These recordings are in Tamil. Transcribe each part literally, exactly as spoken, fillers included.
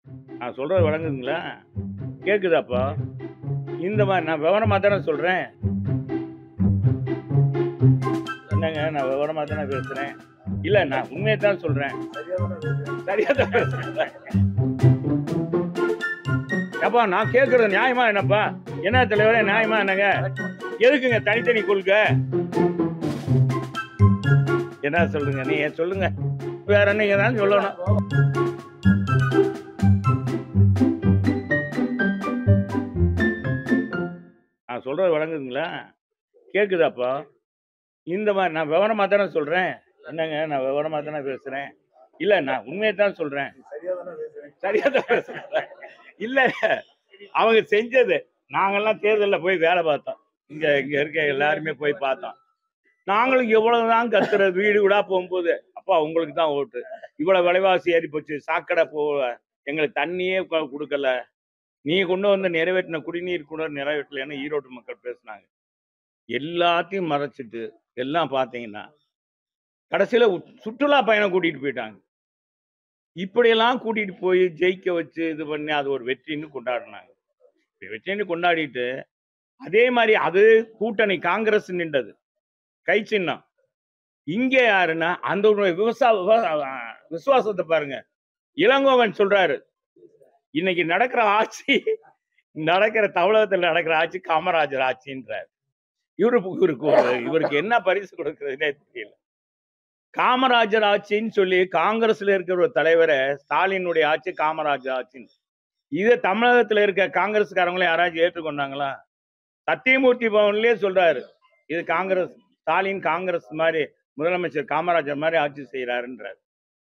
நான் சொல்றது விளங்குதுங்களா? கேக்குதாப்பா? இந்த மாரி நான் விவரமா தானே சொல்றேன். என்னங்க நான் விவரமா தானே பேசுறேன். இல்ல நான் உண்மைய தான் சொல்றேன். சரியா தான் பேசுறேன். ஏப்பா நான் கேட்கறது நியாயமா என்னப்பா? என்ன தலைவரே நியாயமா என்னங்க? எதுக்குங்க தனித்தனி கொள்கை? என்ன சொல்லுங்க? நீங்க சொல்லுங்க. வேற நீங்க தான் சொல்லணும். நான் சொல்றது விளங்குதுங்களா? கேக்குதாப்பா? இந்த மாரி நான் விவரமா தானே சொல்றேன். என்னங்க நான் விவரமா தானே பேசுறேன். இல்ல நான் உண்மைய தான் சொல்றேன். சரியா தான் பேசுறேன். இல்ல அவங்க செஞ்சது. நாங்கெல்லாம் தேர்தல்ல போய் வேலை பார்த்தோம். இங்க இங்க இருக்க எல்லாருமே போய் பார்த்தோம். நாங்களும் எவ்வளவுதான் கத்துறது வீடு வீடா போகும்போது, அப்பா உங்களுக்கு தான் ஓட்டு. இவ்வளவு விலைவாசி ஏறி போச்சு. சாக்கடை போ எங்களுக்கு தண்ணியே க குடுக்கல. நீங்க கொண்டு வந்து நிறைவேற்றின குடிநீர் கூட நிறைவேற்றலன்னு ஈரோட்டு மக்கள் பேசுனாங்க. எல்லாத்தையும் மறைச்சிட்டு, எல்லாம் பார்த்தீங்கன்னா, கடைசியில உ சுற்றுலா பயணம் கூட்டிட்டு போயிட்டாங்க. இப்படியெல்லாம் கூட்டிட்டு போய் ஜெயிக்க வச்சு, இது பண்ணி அது ஒரு வெற்றின்னு கொண்டாடுனாங்க. வெற்றின்னு கொண்டாடிட்டு, அதே மாரி அது கூட்டணி காங்கிரஸ் நின்றது. கை சின்னம். இங்க யாருன்னா, அந்த ஒரு விவசா விவ அ விசுவாசத்த பாருங்க. இளங்கோவன் சொல்றாரு, இன்னைக்கு நடக்கிற ஆட்சி, நடக்கிற தமிழகத்துல நடக்கிற ஆட்சி காமராஜர் ஆட்சின்றாரு. இவரு இவருக்கு ஒரு இவருக்கு என்ன பரிசு கொடுக்கிறதுன்னே தெரியல. காமராஜர் ஆட்சின்னு சொல்லி காங்கிரஸ்ல இருக்கிற ஒரு தலைவர ஸ்டாலினுடைய ஆட்சி காமராஜர் ஆட்சின்னு. இத தமிழகத்துல இருக்க காங்கிரஸ்காரங்களும் யாராச்சும் ஏற்றுக்கொண்டாங்களா? சத்தியமூர்த்தி பவன்லயே சொல்றாரு. இது காங்கிரஸ் ஸ்டாலின் காங்கிரஸ் மாரி முதலமைச்சர் காமராஜர் மாரி ஆட்சி செய்றாருன்றாரு.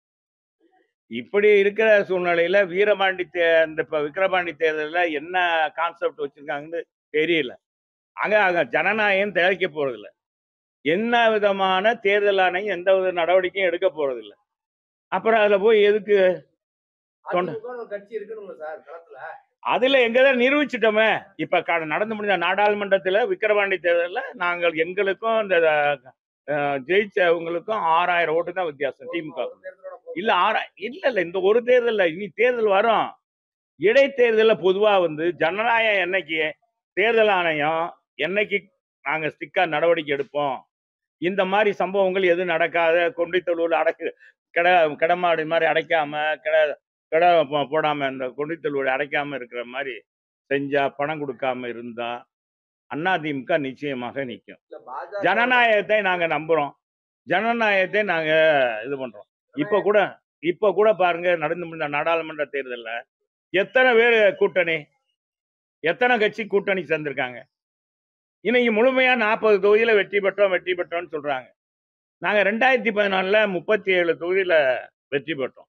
இப்படி இருக்கிற சூழ்நிலையில வீரபாண்டி தே இந்த இப்ப விக்கிரவாண்டி தேர்தல்ல என்ன கான்செப்ட் வச்சிருக்காங்கன்னு தெரியல. அங்க அங்க ஜனநாயகம் திளைக்க போறதில்ல. என்ன விதமான தேர்தல் ஆணையம் எந்த வித நடவடிக்கையும் எடுக்க போறதில்ல. அப்புறம் அதுல போய் எதுக்கு தொண்ட அதிமுகன்னு ஒரு கட்சி இருக்கணும்ல சார் களத்துல. அதுல எங்கதான் நிரூபிச்சுட்டோமே. இப்ப க நடந்து முடிஞ்ச நாடாளுமன்றத்துல விக்கிரவாண்டி தேர்தல்ல நாங்கள் எங்களுக்கும் இந்த அ ஜெயிச்சவங்களுக்கும் ஆறாயிரம் ஓட்டு தான் வித்தியாசம் திமுக. ஒரு தேர்தலோட போகும். இல்ல ஆறா இல்ல இல்ல இந்த ஒரு தேர்தல்ல இனி தேர்தல் வரும். இடைத்தேர்தல்ல பொதுவா வந்து ஜனநாயகம் என்னைக்கு தேர்தல் ஆணையம் என்னைக்கு நாங்க ஸ்ட்ரிக்டா நடவடிக்கை எடுப்போம். இந்த மாரி சம்பவங்கள் எதுவும் நடக்காத கொண்டை தொழுவுல அடக்கு கெட கெடமாடு மாரி அடைக்காம கெட கெட போ போடாம இந்த கொண்டை தொழுவுல அடைக்காம இருக்கிற மாரி செஞ்சா, பணம் குடுக்காம இருந்தா, அதிமுக நிச்சயமாக நிக்கும். இல்ல பாஜக ஜனநாயகத்தை நாங்க நம்புறோம். ஜனநாயகத்தை நாங்க இது பண்றோம். இப்ப கூட இப்ப கூட பாருங்க நடந்து முடிந்த நாடாளுமன்ற தேர்தல்ல எத்தனை பேர் கூட்டணி? எத்தனை கட்சி கூட்டணி சேர்ந்திருக்காங்க? இன்னைக்கு முழுமையா நாற்பது தொகுதியில வெற்றி பெற்றோம், வெற்றி பெற்றோம்னு சொல்றாங்க. நாங்க இரண்டாயிரத்து பதினான்குல முப்பத்தி ஏழு தொகுதியில வெற்றி பெற்றோம்.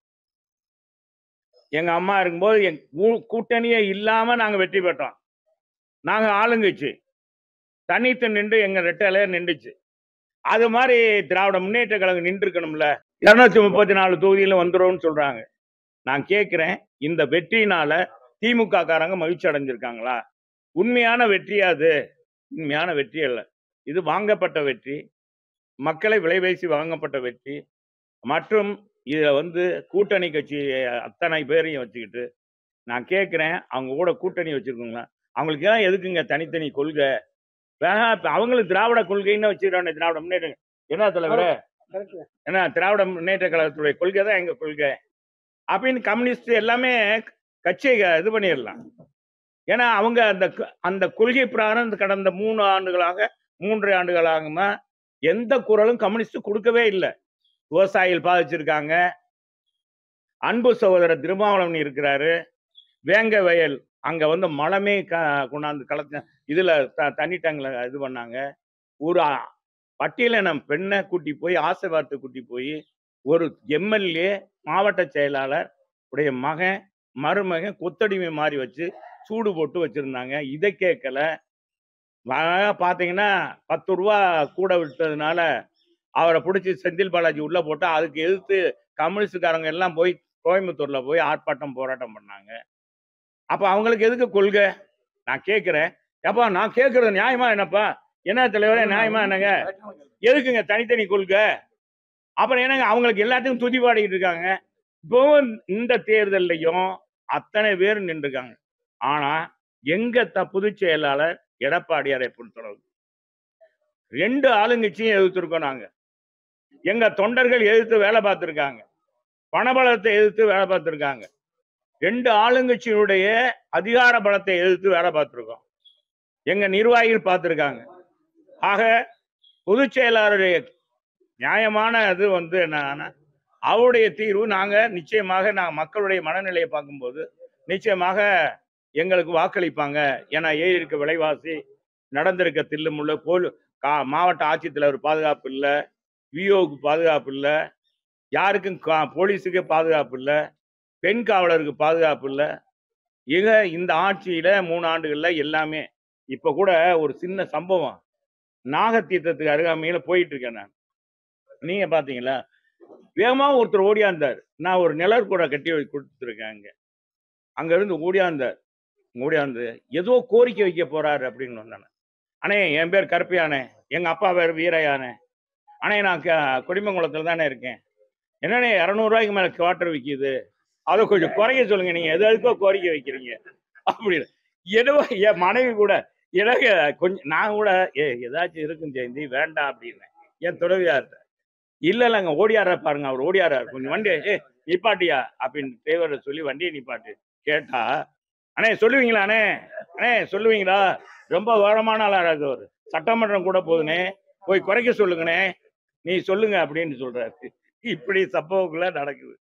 எங்க அம்மா இருக்கும்போது எங் கூ கூட்டணியே இல்லாம நாங்க வெற்றி பெற்றோம். நாங்க ஆளுங்கட்சி. தனித்து நின்று எங்க ரெட்டலையா நின்றுச்சு. அது மாரி திராவிட முன்னேற்ற கழகம் நின்றுக்கணும்ல. இருநூற்று முப்பத்தி நான்கு தொகுதியில வந்துரும்னு சொல்றாங்க. நான் கேட்கிறேன், இந்த வெற்றியினால திமுக காரங்க மகிழ்ச்சி அடைஞ்சிருக்காங்களா? உண்மையான வெற்றியா அது? உண்மையான வெற்றி அல்ல. இது வாங்கப்பட்ட வெற்றி. மக்களை விலைபேசி வாங்கப்பட்ட வெற்றி. மற்றும் இத வந்து கூட்டணி கட்சி அத்தனை பேரையும் வச்சுக்கிட்டு, நான் கேட்கிறேன், அவங்க கூட கூட்டணி வச்சிருக்கவங்களா? அவங்களுக்கெல்லாம் எதுக்குங்க தனித்தனி கொள்கை? வேணா இப்ப அவங்களும் திராவிட கொள்கைன்னு வச்சுக்கிறானே திராவிட முன்னேற்ற என்ன தலைவரே? என்ன திராவிட முன்னேற்ற கழகத்துடைய கொள்கை தான் எங்க கொள்கை. அப்படின்னு கம்யூனிஸ்ட் எல்லாமே கட்சியை இது பண்ணிடலாம். ஏன்னா அவங்க அந்த க- அந்த கொள்கை பிரகாரம் இந்த கடந்த மூணு ஆண்டுகளாக மூன்று ஆண்டுகளாகமா எந்த குரலும் கம்யூனிஸ்ட் கொடுக்கவே இல்லை. விவசாயிகள் பாதிச்சிருக்காங்க. அன்பு சகோதரர் திருமாவளவன் இருக்கிறாரு. வேங்க வயல் அங்க வந்து மலமே க கொண்டாந்து கலத்த இதுல த தண்ணி டேங்க்ல இது பண்ணாங்க. ஒரு அ- பட்டியலினம் பெண்ணை கூட்டி போய் ஆசை வார்த்தை கூட்டி போய் ஒரு எம்எல்ஏ மாவட்ட செயலாளர் உடைய மகன் மருமகன் கொத்தடிமை மாதிரி வச்சு சூடு போட்டு வச்சிருந்தாங்க. இதை கேட்கல. வ- பாத்தீங்கன்னா பத்து ரூபா கூட விட்டதுனால அவரை பிடிச்சி செந்தில் பாலாஜி உள்ள போட்டா அதுக்கு எதிர்த்து கம்யூனிஸ்டுக்காரங்க எல்லாம் போய் கோயம்புத்தூர்ல போய் ஆர்ப்பாட்டம் போராட்டம் பண்ணாங்க. அப்ப அவங்களுக்கு எதுக்கு கொள்கை? நான் கேட்கிறேன். ஏப்பா நான் கேட்கறது நியாயமா என்னப்பா? என்ன தலைவரே நியாயமா என்னங்க? எதுக்குங்க தனித்தனி கொள்கை? அப்புறம் என்னங்க அவங்களுக்கு எல்லாத்தையும் துதி பாடிக்கிட்டு இருக்காங்க. இப்போ இந்த தேர்தல்லையும் அத்தனை பேர் நின்றுருக்காங்க. ஆனா எங்க த பொதுச் செயலாளர் எடப்பாடியாரை பொறுத்தளவு ரெண்டு ஆளுங்கட்சியும் எதிர்த்திருக்கோம் நாங்க. எங்க தொண்டர்கள் எதிர்த்து வேலை பார்த்திருக்காங்க. பணபலத்தை எதிர்த்து வேலை பார்த்திருக்காங்க. ரெண்டு ஆளுங்கட்சியினுடைய அதிகார பலத்தை எதிர்த்து வேலை பார்த்திருக்கோம். எங்க நிர்வாகிகள் பார்த்திருக்காங்க. ஆக பொதுச் செயலாளருடைய நியாயமான இது வந்து என்னன்னா அவருடைய தீர்வு நாங்க நிச்சயமாக நான் மக்களுடைய மனநிலையை பார்க்கும்போது நிச்சயமாக எங்களுக்கு வாக்களிப்பாங்க. ஏன்னா ஏறி இருக்க விலைவாசி, நடந்திருக்க தில்லுமுள்ள போல் மாவட்ட ஆட்சித்தலைவர் பாதுகாப்பு இல்லை, விஓக்கு பாதுகாப்பு இல்லை, யாருக்கும் போலீஸுக்கு பாதுகாப்பு இல்லை, பெண் காவலருக்கு பாதுகாப்பு இல்லை. எங்க இந்த ஆட்சியில மூணு ஆண்டுகள்ல எல்லாமே இப்ப கூட ஒரு சின்ன சம்பவம் நாகத்தீர்த்தத்துக்கு அருகாமையில போயிட்டு இருக்கேன் நான். நீங்க பாத்தீங்களா? வேகமா ஒருத்தர் ஓடியாந்தார். நான் ஒரு நிழல் கூட கட்டி கொடுத்துருக்கேன். அங்க அங்க இருந்து ஓடியாந்தார். ஓடியாந்து ஏதோ கோரிக்கை வைக்க போறாரு அப்படின்னு வந்தானே. அண்ணே என் பேர் கருப்பையானே, எங்க அப்பா பேர் வீரையானே. அண்ணே நான் கொடிமங்குளத்துல தானே இருக்கேன். என்னண்ணே இரநூறுவாய்க்கு மேல குவார்டர் விற்கிது, அதை கொஞ்சம் குறைய சொல்லுங்க, நீங்க எதுக்கோ கோரிக்கை வைக்கிறீங்க அப்படின்னு. ஏதோ என் மனைவி கூட எனக்கு கொஞ்சம் நான் கூட ஏ ஏதாச்சும் இருக்கும் ஜெயந்தி வேண்டாம் அப்படின்னு என் துறவியார்ட்ட. இல்ல இல்லைங்க ஓடியாரா பாருங்க, அவர் ஓடியாராரு, கொஞ்சம் வண்டி ஏ நிப்பாட்டியா அப்படின்னு டிரைவரை சொல்லி வண்டியை நிப்பாட்டு கேட்டா, அண்ணே சொல்லுவீங்களா அண்ணே, அண்ணே சொல்லுவீங்களா, ரொம்ப விவரமான ஆளா இருக்கு அவர், சட்டமன்றம் கூட போகுதுனே, போய் குறைக்க சொல்லுங்கண்ணே, நீ சொல்லுங்க அப்படின்னு சொல்றாரு. இப்படி சம்பவங்கள நடக்குது.